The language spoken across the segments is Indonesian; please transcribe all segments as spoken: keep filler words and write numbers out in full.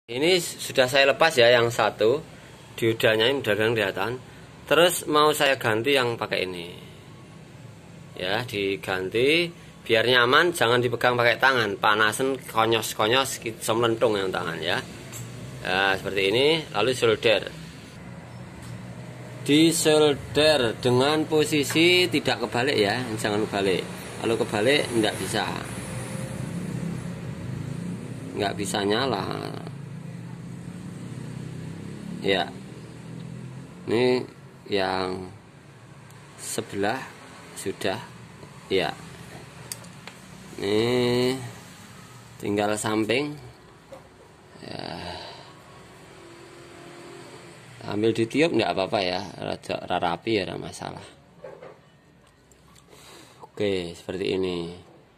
Ini sudah saya lepas ya yang satu, diodanya ini udah kelihatan. Terus mau saya ganti yang pakai ini. Ya, diganti biar nyaman, jangan dipegang pakai tangan. Panasan konyos-konyos bisa melentung yang tangan ya. Nah, seperti ini, lalu solder. Di solder dengan posisi tidak kebalik ya, jangan kebalik. Kalau kebalik enggak bisa. Enggak bisa nyala. Ya, ini yang sebelah sudah ya, ini tinggal samping ya, ambil ditiup nggak apa-apa ya, rada rapi ya, ada masalah. Oke, seperti ini.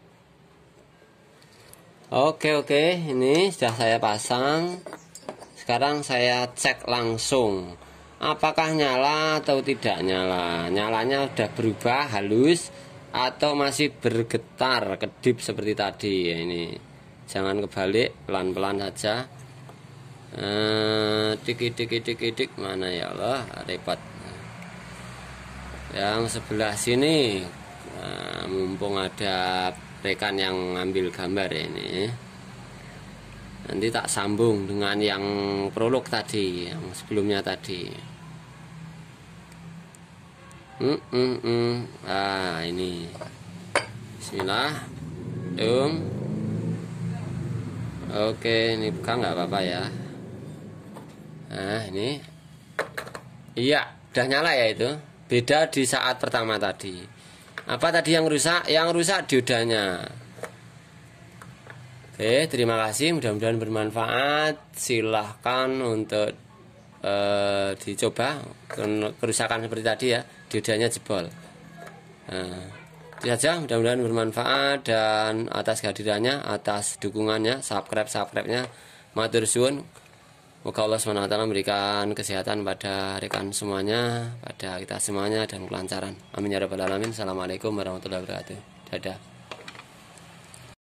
Oke oke, ini sudah saya pasang. Sekarang saya cek langsung apakah nyala atau tidak nyala. Nyalanya udah berubah halus atau masih bergetar kedip seperti tadi ya. Ini jangan kebalik, pelan-pelan saja. Tik tik tik tik mana ya Allah, repot. Yang sebelah sini, nah, mumpung ada rekan yang ngambil gambar ya ini. Nanti tak sambung dengan yang prolog tadi, yang sebelumnya tadi. Hmm, hmm, hmm. Ah, ini. Bismillah. Dung. Oke, ini buka nggak apa-apa ya. Nah, ini. Iya, udah nyala ya itu. Beda di saat pertama tadi. Apa tadi yang rusak? Yang rusak diodanya. Oke, terima kasih, mudah-mudahan bermanfaat. Silahkan untuk uh, dicoba. Kerusakan seperti tadi ya, diodanya jebol. Nah, itu saja, mudah-mudahan bermanfaat. Dan atas kehadirannya, atas dukungannya, subscribe-subscribe-nya, matur suwun. Moga Allah subhanahu wa taala memberikan kesehatan pada rekan semuanya, pada kita semuanya, dan kelancaran. Amin ya rabbal alamin. Assalamualaikum warahmatullahi wabarakatuh. Dadah.